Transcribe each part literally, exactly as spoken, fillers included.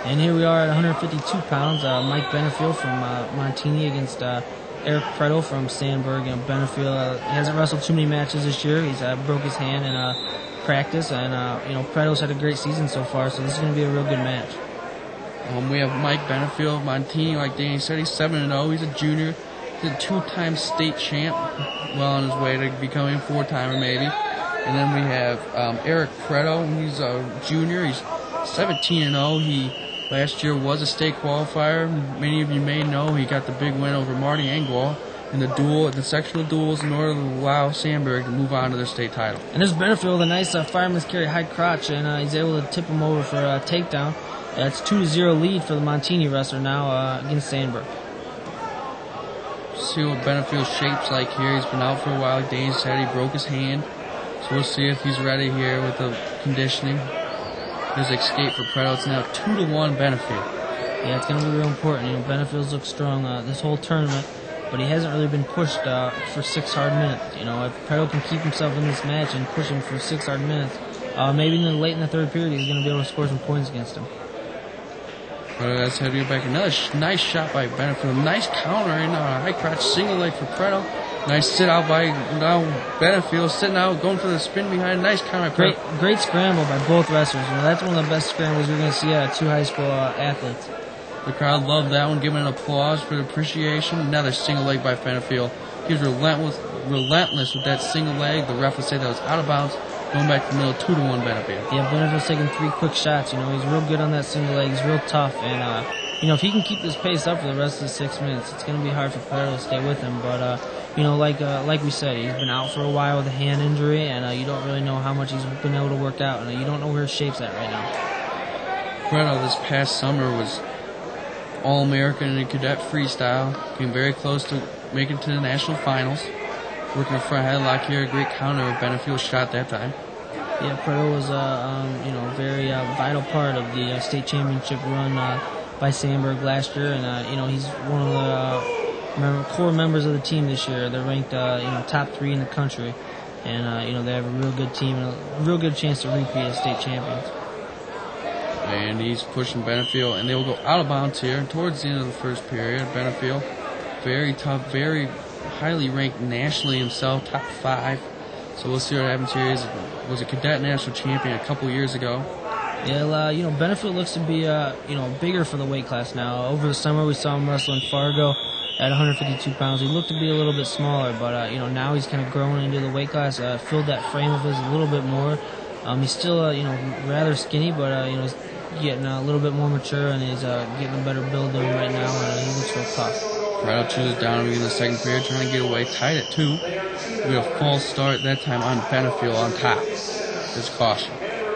And here we are at one hundred fifty-two pounds. Uh, Mike Benefiel from uh, Montini against uh, Eric Pretto from Sandburg. You know, Benefiel uh, hasn't wrestled too many matches this year. He's uh, broke his hand in uh, practice, and uh, you know, Pretto's had a great season so far. So this is going to be a real good match. Um, we have Mike Benefiel, Montini, like Danny said, he's seven and oh. He's a junior. He's a two-time state champ, well on his way to becoming a four-timer maybe. And then we have um, Eric Pretto. He's a junior. He's seventeen and oh. He last year was a state qualifier. Many of you may know he got the big win over Marty Engwall in the duel, the sectional duels, in order to allow Sandburg to move on to their state title. And there's Benefiel with a nice uh, fireman's carry high crotch, and uh, he's able to tip him over for a takedown. That's two to zero lead for the Montini wrestler now uh, against Sandburg. See what Benefiel's shape's like here. He's been out for a while. Like Danny said, he broke his hand. So we'll see if he's ready here with the conditioning. His escape for Pretto. It's now two to one Benefiel. Yeah, it's going to be real important. You know, Benefiel's looked strong uh, this whole tournament, but he hasn't really been pushed uh, for six hard minutes. You know, if Pretto can keep himself in this match and push him for six hard minutes, uh, maybe in the late in the third period he's going to be able to score some points against him. Pretto, that's how to get back. Another sh- nice shot by Benefiel. Nice counter right now. High crotch single leg for Pretto. Nice sit out by now Benefiel, sitting out, going for the spin behind. Nice counter. Great, great scramble by both wrestlers. You know, that's one of the best scrambles you're going to see out of two high school uh, athletes. The crowd loved that one, giving an applause for the appreciation. Another single leg by Benefiel. He was relentless, relentless with that single leg. The ref would say that was out of bounds. Going back to the middle, two to one Benefiel. Yeah, Benefiel's taking three quick shots. You know, he's real good on that single leg. He's real tough, and uh, you know, if he can keep this pace up for the rest of the six minutes, it's going to be hard for Pretto to stay with him. But uh, you know, like uh, like we said, he's been out for a while with a hand injury, and uh, you don't really know how much he's been able to work out, and uh, you don't know where his shape's at right now. Pretto this past summer was All-American in the cadet freestyle. Came very close to making it to the national finals. Working a front headlock here, a great counter with Benefiel's shot that time. Yeah, Pretto was a uh, um, you know very uh, vital part of the uh, state championship run uh, by Sandburg last year, and uh, you know he's one of the uh, member, core members of the team this year. They're ranked uh, you know top three in the country, and uh, you know they have a real good team and a real good chance to repeat as state champions. And he's pushing Benefiel, and they will go out of bounds here towards the end of the first period. Benefiel, very tough, very highly ranked nationally himself, top five. So we'll see what happens here. He was a cadet national champion a couple years ago. Yeah, uh, you know, Benefiel looks to be, uh, you know, bigger for the weight class now. Over the summer, we saw him wrestle in Fargo at one hundred fifty-two pounds. He looked to be a little bit smaller, but, uh, you know, now he's kind of growing into the weight class, uh, filled that frame of his a little bit more. Um, he's still, uh, you know, rather skinny, but, uh, you know, he's getting a little bit more mature, and he's uh, getting a better build to him right now, and uh, he looks real tough. Pretto chooses down in the second period, trying to get away, tied at two. We have a false start that time on Benefiel on top. Just caution.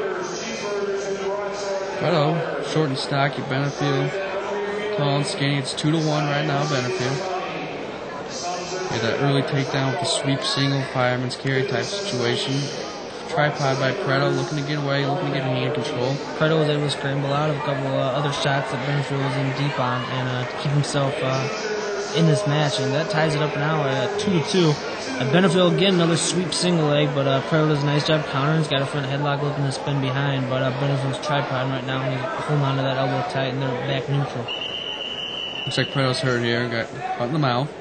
Pretto, short and stocky. Benefiel, tall and skinny. It's two to one right now. Benefiel. Get that early takedown with the sweep single, fireman's carry type situation. Tripod by Pretto, looking to get away, looking to get hand control. Pretto was able to scramble out of a couple uh, other shots that Benefiel was in deep on, and uh, to keep himself uh, in this match, and that ties it up now at two to two. Uh, Benefiel again, another sweep single leg, but uh, Pretto does a nice job countering. He's got a front headlock looking to spin behind, but uh, Benefiel's tripod right now, and he's holding on to that elbow tight, and they're back neutral. Looks like Pretto's hurt here, got caught in the mouth.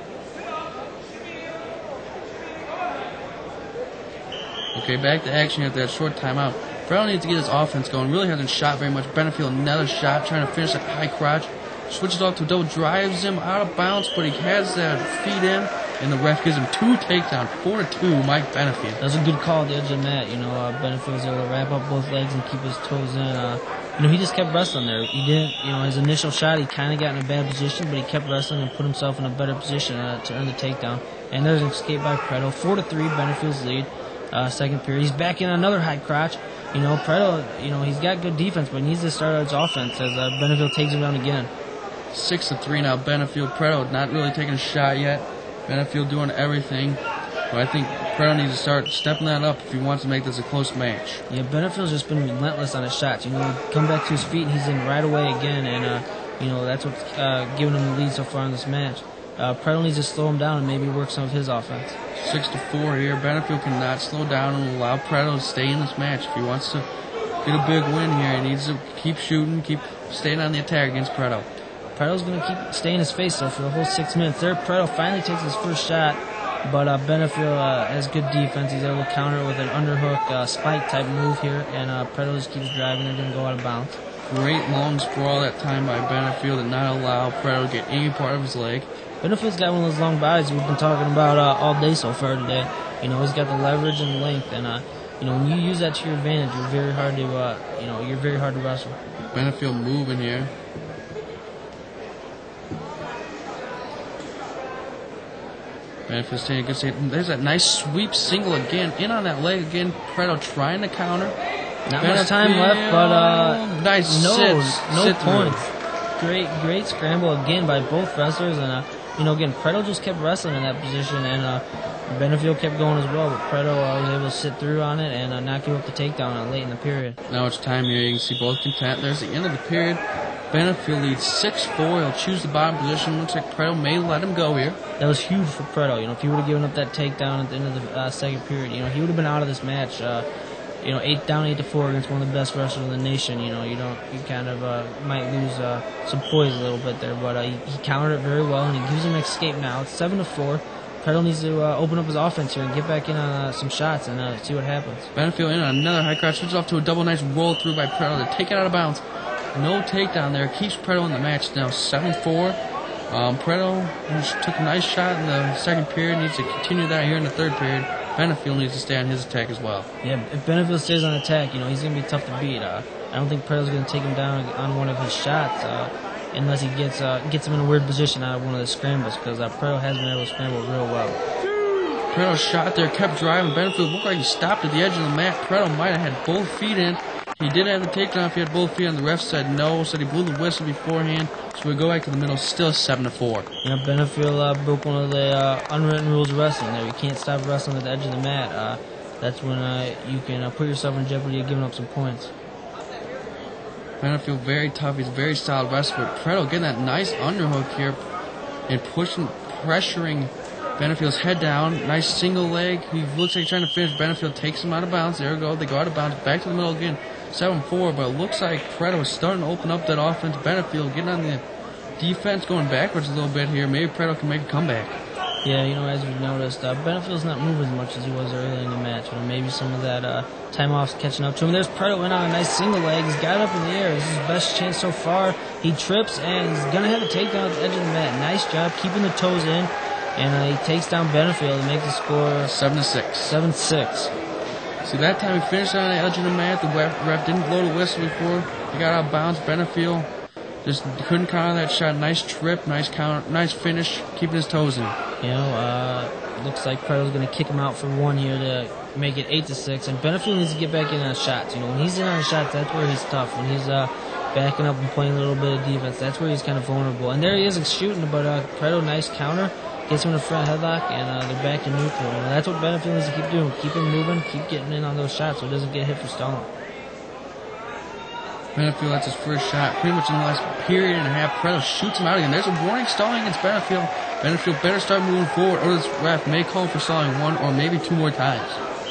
Okay, back to action after that short timeout. Pretto needs to get his offense going. Really hasn't shot very much. Benefiel another shot, trying to finish that high crotch. Switches off to double, drives him out of bounds, but he has that feet in, and the ref gives him two takedowns, four to two. Mike Benefiel. That was a good call at the edge of the mat. You know, uh, Benefiel was able to wrap up both legs and keep his toes in. Uh, you know, he just kept wrestling there. He didn't, you know, his initial shot, he kind of got in a bad position, but he kept wrestling and put himself in a better position uh, to earn the takedown. And there's an escape by Pretto. Four to three, Benefiel's lead. Uh, second period, he's back in another high crotch. You know, Pretto, you know, he's got good defense, but he needs to start out his offense as uh, Benefiel takes him down again. Six to three now. Benefiel, Pretto not really taking a shot yet. Benefiel doing everything, but I think Pretto needs to start stepping that up if he wants to make this a close match. Yeah, Benefiel's just been relentless on his shots. You know, he come back to his feet, and he's in right away again, and uh, you know that's what's uh, giving him the lead so far in this match. Uh, Pretto needs to slow him down and maybe work some of his offense. Six to four here. Benefiel cannot slow down and allow Pretto to stay in this match. If he wants to get a big win here. He needs to keep shooting, keep staying on the attack against Preto. Preto's going to keep staying his face, though, for the whole six minutes. There, Preto finally takes his first shot, but uh, Benefield uh, has good defense. He's able to counter it with an underhook uh, spike-type move here, and uh, Preto just keeps driving and didn't go out of bounds. Great long sprawl that time by Benefield to not allow Preto to get any part of his leg. Benefield's got one of those long bodies we've been talking about uh, all day so far today. You know, he's got the leverage and length, and uh, you know, when you use that to your advantage, you're very hard to, uh, you know, you're very hard to wrestle. Benefield moving here. Benefield's taking a good save. There's that nice sweep single again, in on that leg again. Preto trying to counter. Not much time left, but uh, nice no, sits, no sit points. through. Great, great scramble again by both wrestlers, and uh, you know, again, Preto just kept wrestling in that position, and uh, Benefield kept going as well, but Preto uh, was able to sit through on it and uh, not give up the takedown uh, late in the period. Now it's time here. You can see both content. There's the end of the period. Benefield leads six four. He'll choose the bottom position. Looks like Preto may let him go here. That was huge for Preto. You know, if he would have given up that takedown at the end of the uh, second period, you know, he would have been out of this match. Uh, you know, eight down eight to four against one of the best wrestlers in the nation. You know, you don't, you kind of uh, might lose uh, some poise a little bit there, but uh, he, he countered it very well, and he gives him an escape now. It's seven to four. Preto needs to uh, open up his offense here and get back in on uh, some shots and uh, see what happens. Benefield in on another high crotch, switches off to a double nice roll through by Preto to take it out of bounds. No takedown there. Keeps Preto in the match now. seven four. Um, Preto took a nice shot in the second period. Needs to continue that here in the third period. Benefield needs to stay on his attack as well. Yeah, if Benefield stays on attack, you know, he's going to be tough to beat. Uh, I don't think Preto's going to take him down on one of his shots uh, unless he gets uh, gets him in a weird position out of one of the scrambles, because uh, Preto has been able to scramble real well. Preto shot there, kept driving. Benefield looked like he stopped at the edge of the mat. Preto might have had both feet in. He did have the takedown if he had both feet on. The ref said no, said he blew the whistle beforehand. So we go back to the middle, still seven to four. You know, Benefield uh, broke one of the uh, unwritten rules of wrestling. There, you can't stop wrestling at the edge of the mat. Uh, that's when uh, you can uh, put yourself in jeopardy of giving up some points. Benefield very tough. He's a very solid wrestler. But Preto getting that nice underhook here and pushing, pressuring Benefield's head down. Nice single leg. He looks like he's trying to finish. Benefield takes him out of bounds. There we go. They go out of bounds. Back to the middle again. seven four, but it looks like Preto is starting to open up that offense. Benefield getting on the defense, going backwards a little bit here. Maybe Preto can make a comeback. Yeah, you know, as we've noticed, uh, Benefield's not moving as much as he was early in the match. You know, maybe some of that uh, time off's catching up to him. There's Preto in on a nice single leg. He's got it up in the air. This is his best chance so far. He trips, and he's going to have a takedown at the edge of the mat. Nice job keeping the toes in, and uh, he takes down Benefield and makes the score seven to six. seven six. See, that time he finished on the edge of the mat. The ref, ref didn't blow the whistle before. He got out of bounds. Benefield just couldn't counter that shot. Nice trip, nice counter, nice finish, keeping his toes in. You know, uh, looks like Preto's going to kick him out for one here to make it eight to six. And Benefield needs to get back in on shots. You know, when he's in on shots, that's where he's tough. When he's uh, backing up and playing a little bit of defense, that's where he's kind of vulnerable. And there he is shooting, but uh, Preto, nice counter. Gets him in a front headlock, and uh, they're back in neutral. And that's what Benefield needs to keep doing. Keep him moving, keep getting in on those shots so he doesn't get hit for stalling. Benefield, that's his first shot. Pretty much in the last period and a half, Preto shoots him out again. There's a warning stalling against Benefield. Benefield better start moving forward, or this ref may call for stalling one or maybe two more times.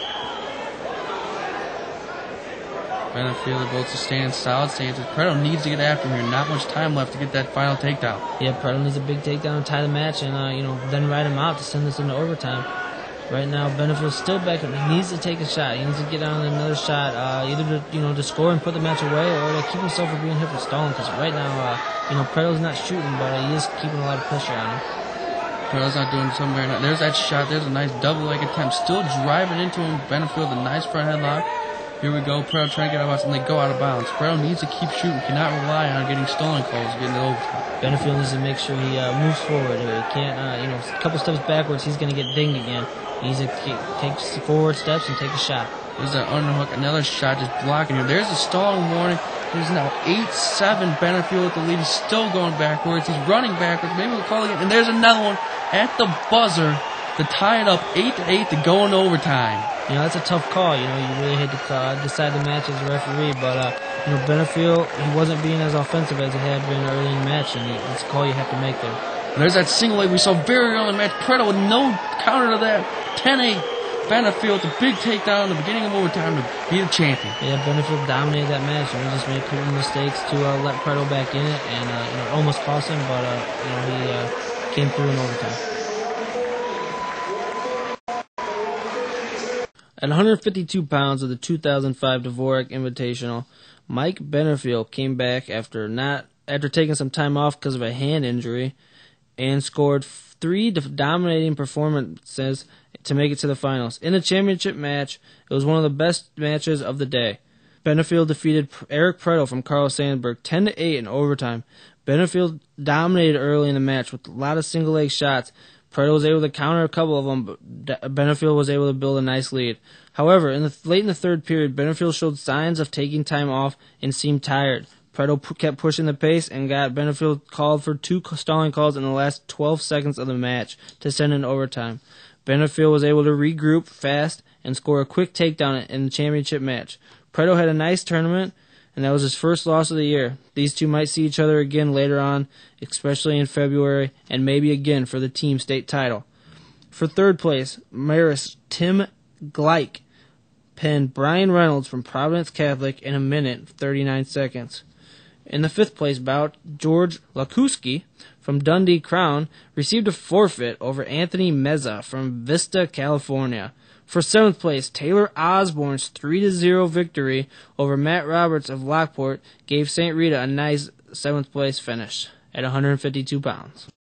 Benefield, both staying solid stances. Preto needs to get after him here. Not much time left to get that final takedown. Yeah, Preto needs a big takedown to tie the match and, uh, you know, then ride him out to send this into overtime. Right now, Benefield's still back. He needs to take a shot. He needs to get on another shot, uh, either to, you know, to score and put the match away, or to keep himself from being hit for stalling. Because right now, uh, you know, Preto's not shooting, but uh, he is keeping a lot of pressure on him. Preto's not doing something very nice. There's that shot. There's a nice double leg attempt. Still driving into him. Benefield, a nice front headlock. Here we go. Preto trying to get out of bounds, and they go out of bounds. Preto needs to keep shooting. Cannot rely on getting stalling calls, getting it overtime. Benefield needs to make sure he uh, moves forward here. He can't, uh, you know, a couple steps backwards, he's going to get dinged again. He needs to take forward steps and take a shot. There's that underhook. Another shot just blocking him. There's a stalling warning. There's now eight seven Benefield with the lead. He's still going backwards. He's running backwards. Maybe we'll call again. And there's another one at the buzzer to tie it up eight to eight to go in overtime. You know, that's a tough call. You know, you really hate to uh, decide the match as a referee, but, uh, you know, Benefield, he wasn't being as offensive as he had been early in the match, and it's a call you have to make there. There's that single leg we saw very early in the match. Preto with no counter to that. ten eight. Benefield a big takedown in the beginning of overtime to be the champion. Yeah, Benefield dominated that match, and he just made a couple mistakes to uh, let Preto back in it, and uh, you know, it almost cost him, but uh, you know, he uh, came through in overtime. At one hundred fifty-two pounds of the two thousand five Dvorak Invitational, Mike Benefield came back after not after taking some time off because of a hand injury, and scored three dominating performances to make it to the finals. In the championship match, it was one of the best matches of the day. Benefield defeated Eric Preto from Carlos Sandberg ten to eight in overtime. Benefield dominated early in the match with a lot of single leg shots. Preto was able to counter a couple of them, but Benefield was able to build a nice lead. However, in the late in the third period, Benefield showed signs of taking time off and seemed tired. Preto p- kept pushing the pace and got Benefield called for two stalling calls in the last twelve seconds of the match to send in overtime. Benefield was able to regroup fast and score a quick takedown in the championship match. Preto had a nice tournament, and that was his first loss of the year. These two might see each other again later on, especially in February, and maybe again for the team state title. For third place, Maris Tim Gleich pinned Brian Reynolds from Providence Catholic in a minute thirty-nine seconds. In the fifth place bout, George Lakuski from Dundee Crown received a forfeit over Anthony Meza from Vista, California. For seventh place, Taylor Osborne's three to zero victory over Matt Roberts of Lockport gave Saint Rita a nice seventh place finish at one hundred fifty-two pounds.